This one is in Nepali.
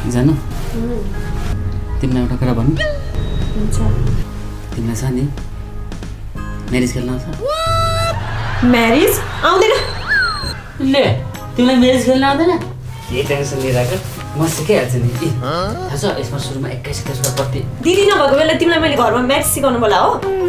जानु तिमीलाई एउटा कुरा भन्नु हुन्छ तिमीलाई छ नि म्यारेज खेल्न आउँछ म्यारेज आउँदैन ले तिमीलाई म्यारेज खेल्न आउँदैन के टेन्सन लिइराख म सिकाइहाल्छु नि थाहा छ यसमा सुरुमा 21 रुपियाँ प्रति दिदी नभएको बेला तिमीलाई मैले घरमा म्याथ सिकाउनु बोला हो